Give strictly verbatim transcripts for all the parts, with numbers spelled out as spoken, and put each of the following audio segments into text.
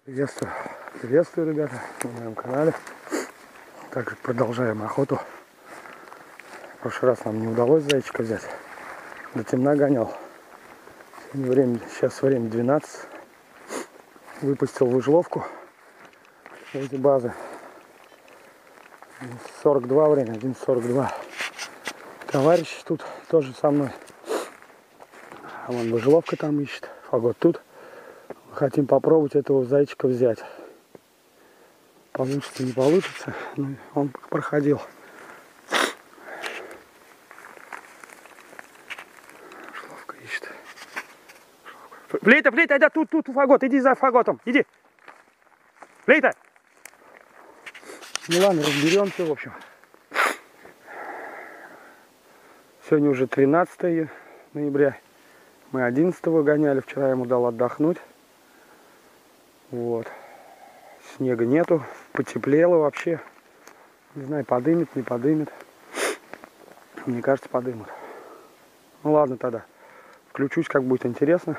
Приветствую, приветствую, ребята, на моем канале. Также продолжаем охоту. В прошлый раз нам не удалось зайчика взять. До темна гонял. Сегодня время, сейчас время двенадцать. Выпустил выжловку. Эти базы. сорок два время, одиннадцать сорок два. Товарищ тут тоже со мной. А вон выжловка там ищет. Фагот тут. Хотим попробовать этого зайчика взять. Получится, не получится. Ну, он проходил. Шловка ищет. Флейта, флейта, да, тут, тут, фагот, иди за фаготом, иди. Флейта. Ну ладно, разберемся, в общем. Сегодня уже тринадцатое ноября. Мы одиннадцатого гоняли, вчера ему дал отдохнуть. Вот. Снега нету, потеплело вообще. Не знаю, подымет, не подымет. Мне кажется, подымут. Ну ладно тогда. Включусь, как будет интересно.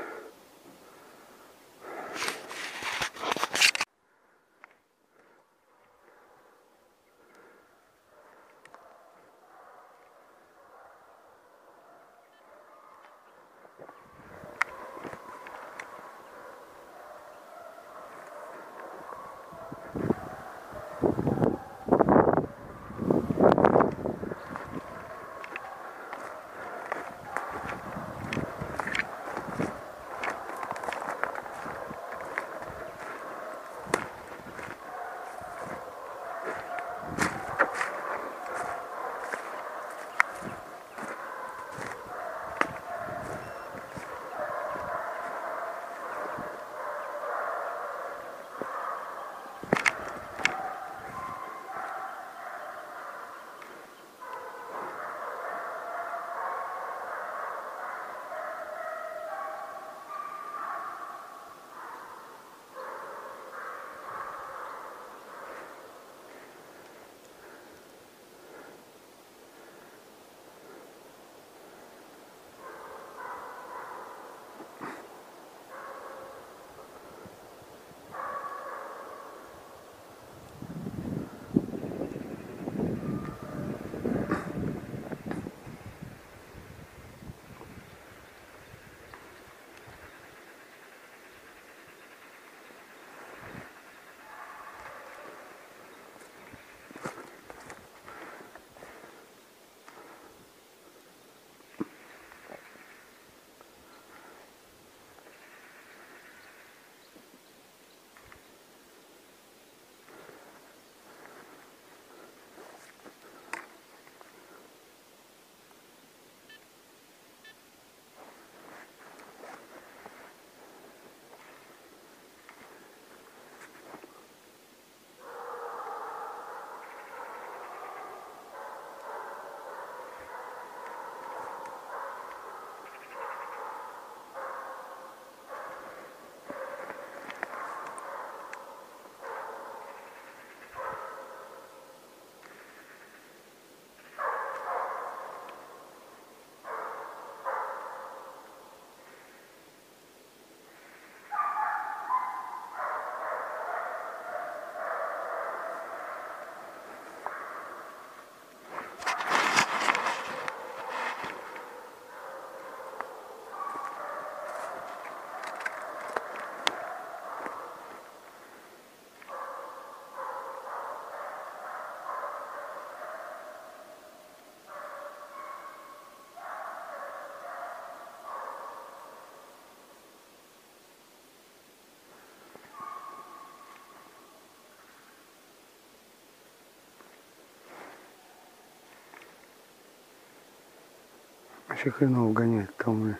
Вообще хреново гоняет, там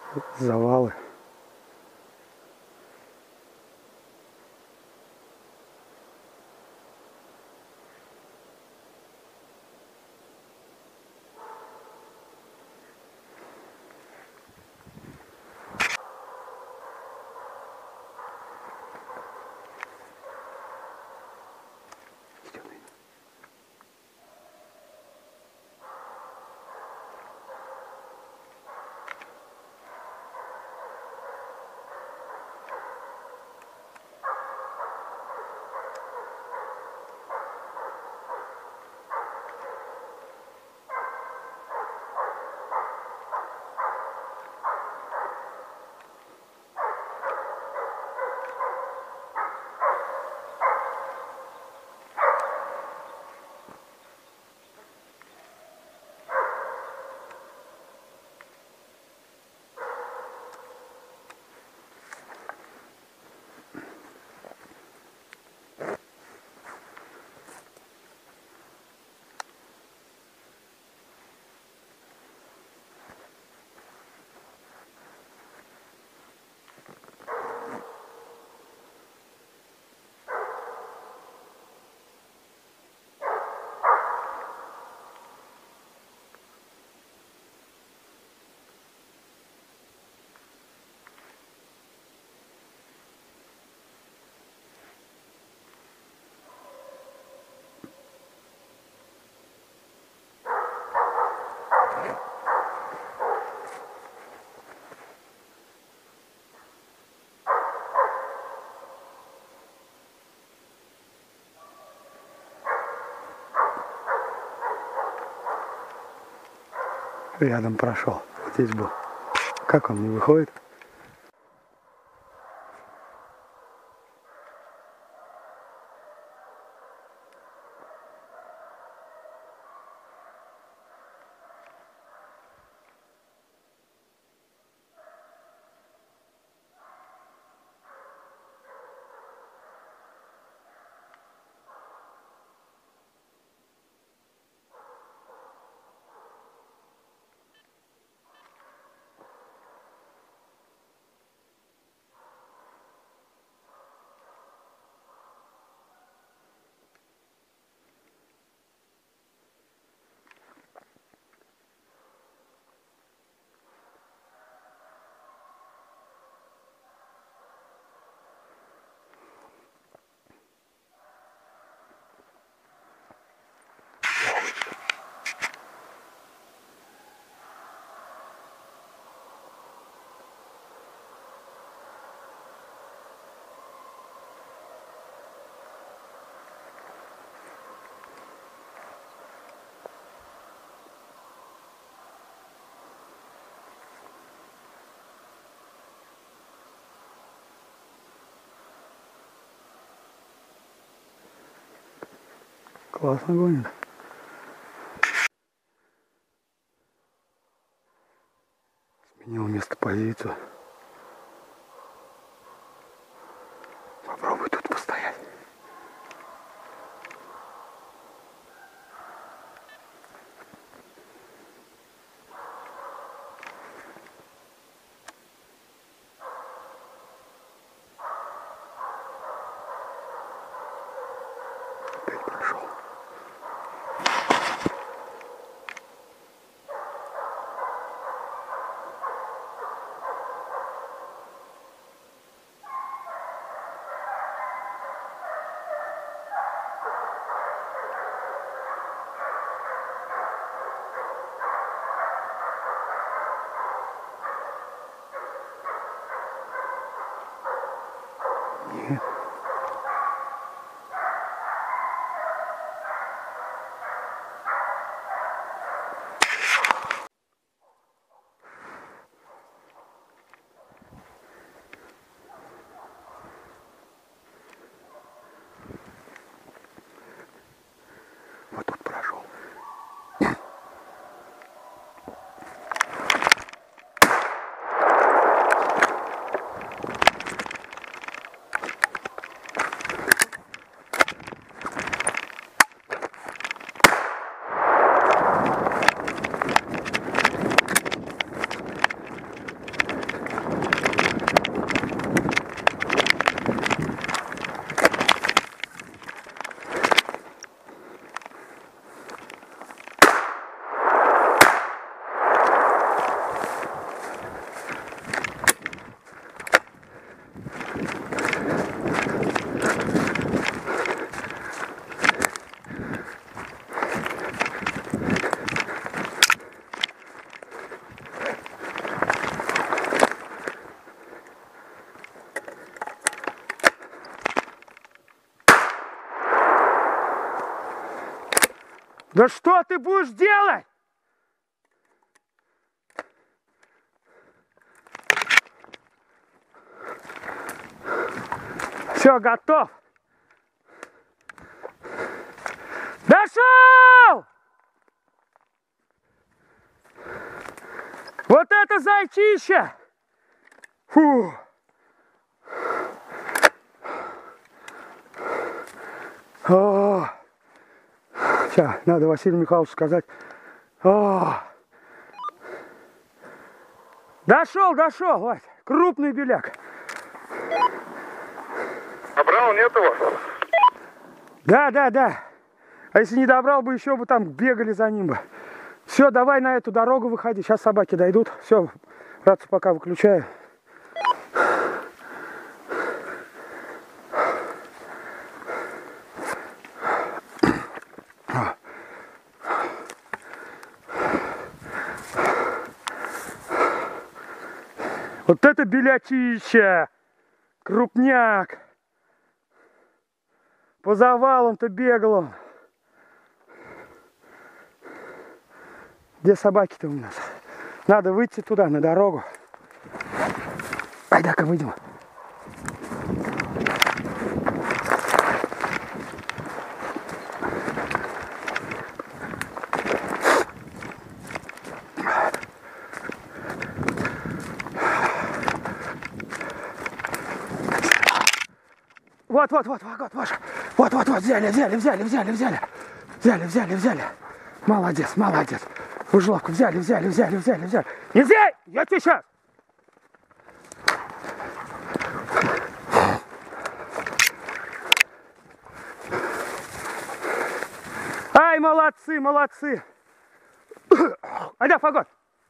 завалы. Рядом прошел. Здесь был. Как он не выходит? Классно гонит. Сменил место позицию. Попробуй тут постоять. Опять прошел. Нет. Вот тут прошел. Да что ты будешь делать? Все, готов. Дошел! Вот это зайчище! Фу! О! Сейчас, надо Василию Михайловичу сказать. О! Дошел, дошел, Вась. Крупный беляк. Добрал, нет его? Да, да, да. А если не добрал бы, еще бы там бегали за ним бы. Все, давай на эту дорогу выходи. Сейчас собаки дойдут. Все, рацию пока выключаю. Вот это белячище! Крупняк! По завалам-то бегал он. Где собаки-то у нас? Надо выйти туда, на дорогу. Айда-ка выйдем. Вот, вот, вот, вот, вот, вот, вот, вот, вот, взяли, взяли, взяли, взяли, взяли, взяли, взяли, взяли. Молодец, молодец. Ужловку взяли, взяли, взяли, взяли, взяли. Нельзя! Я тебе сейчас! Ай, молодцы, молодцы. Айда, Фагот.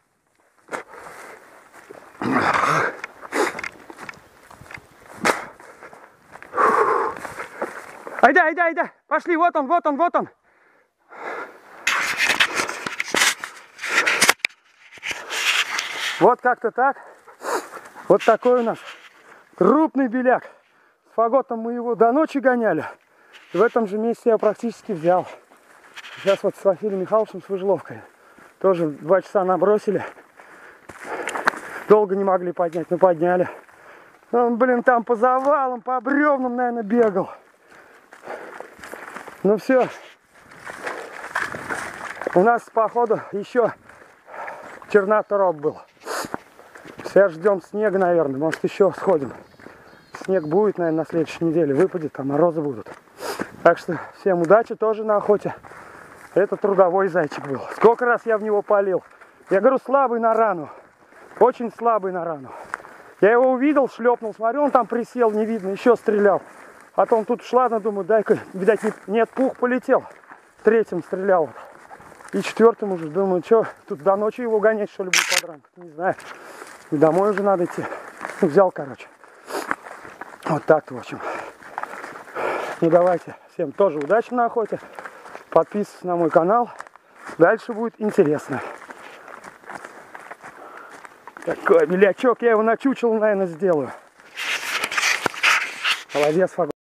Айда, айда, айда. Пошли, вот он, вот он, вот он. Вот как-то так. Вот такой у нас крупный беляк. С Фаготом мы его до ночи гоняли. И в этом же месте я практически взял. Сейчас вот с Василием Михайловичем с выжловкой. Тоже два часа набросили. Долго не могли поднять, но подняли. Он, блин, там по завалам, по бревнам, наверное, бегал. Ну все. У нас, походу, еще чернотроп был. Сейчас ждем снега, наверное. Может, еще сходим. Снег будет, наверное, на следующей неделе. Выпадет, там морозы будут. Так что всем удачи тоже на охоте. Это трудовой зайчик был. Сколько раз я в него палил. Я говорю, слабый на рану. Очень слабый на рану. Я его увидел, шлепнул, смотрю, он там присел, не видно, еще стрелял. Потом тут шла, думаю, дай-ка, видать, нет, пух полетел. Третьим стрелял. И четвертым уже, думаю, что, тут до ночи его гонять, что ли, будет подранка? Не знаю. И домой уже надо идти. Ну, взял, короче. Вот так-то, в общем. Ну, давайте, всем тоже удачи на охоте. Подписывайтесь на мой канал. Дальше будет интересно. Такой белячок, я его на чучело, наверное, сделаю. Молодец, Фагот.